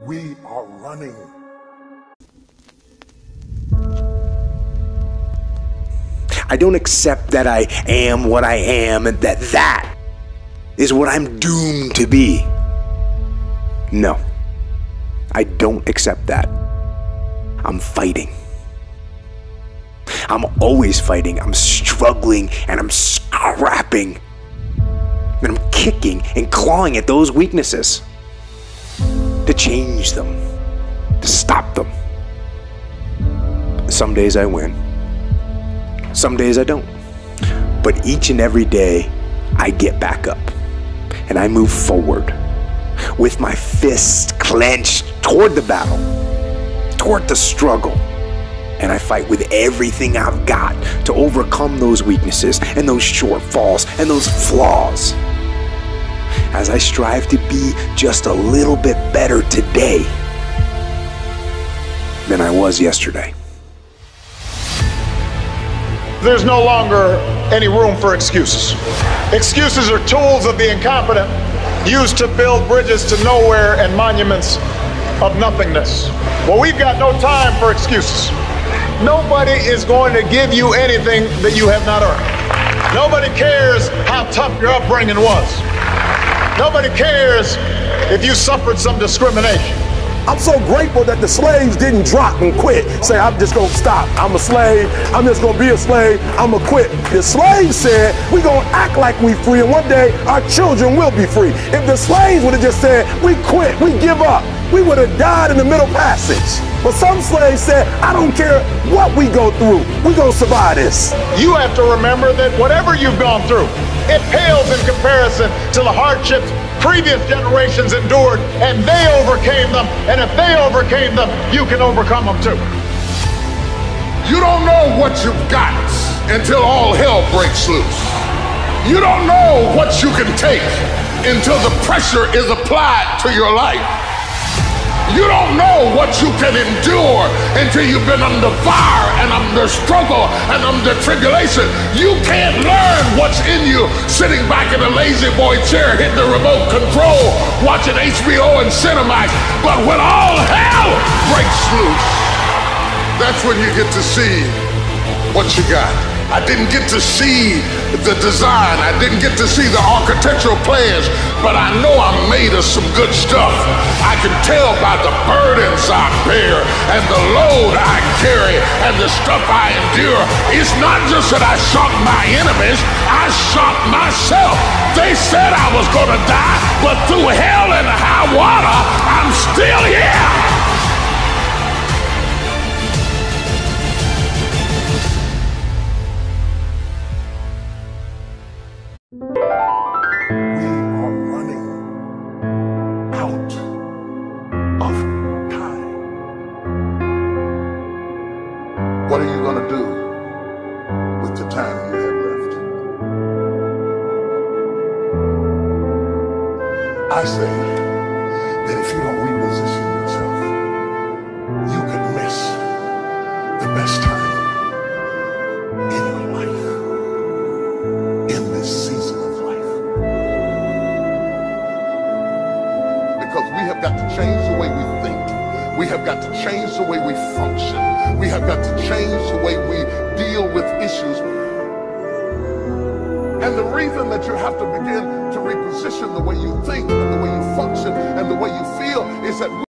We are running. I don't accept that I am what I am and that is what I'm doomed to be. No, I don't accept that. I'm fighting. I'm always fighting. I'm struggling and I'm scrapping. And I'm kicking and clawing at those weaknesses to change them, to stop them. Some days I win. Some days I don't. But each and every day, I get back up and I move forward with my fists clenched toward the battle, toward the struggle. And I fight with everything I've got to overcome those weaknesses and those shortfalls and those flaws, as I strive to be just a little bit better today than I was yesterday. There's no longer any room for excuses. Excuses are tools of the incompetent, used to build bridges to nowhere and monuments of nothingness. Well, we've got no time for excuses. Nobody is going to give you anything that you have not earned. Nobody cares how tough your upbringing was. Nobody cares if you suffered some discrimination. I'm so grateful that the slaves didn't drop and quit. Say, I'm just gonna stop. I'm a slave. I'm just gonna be a slave. I'm gonna quit. The slaves said, we're gonna act like we free, and one day our children will be free. If the slaves would have just said, we quit, we give up, we would have died in the Middle Passage. But some slaves said, I don't care what we go through, we're gonna survive this. You have to remember that whatever you've gone through, it pales in comparison to the hardships previous generations endured, and they overcame them. And if they overcame them, you can overcome them too. You don't know what you've got until all hell breaks loose. You don't know what you can take until the pressure is applied to your life. You don't know what you can endure until you've been under fire and under struggle and under tribulation. You can't learn what's in you sitting back in a lazy boy chair hitting the remote control watching HBO and Cinemax. But when all hell breaks loose, that's when you get to see what you got. I didn't get to see the design, I didn't get to see the architectural plans, but I know I'm made of some good stuff. I can tell by the burdens I bear and the load I carry and the stuff I endure. It's not just that I shocked my enemies, I shocked myself. They said I was gonna die, but through hell and high water, I'm still here. What are you going to do with the time you have left? I say that if you don't reposition yourself, you could miss the best time in your life, in this season of life. Because we have got to change the way we think. We have got to change the way we function. We have got to change the way we deal with issues. And the reason that you have to begin to reposition the way you think and the way you function and the way you feel is that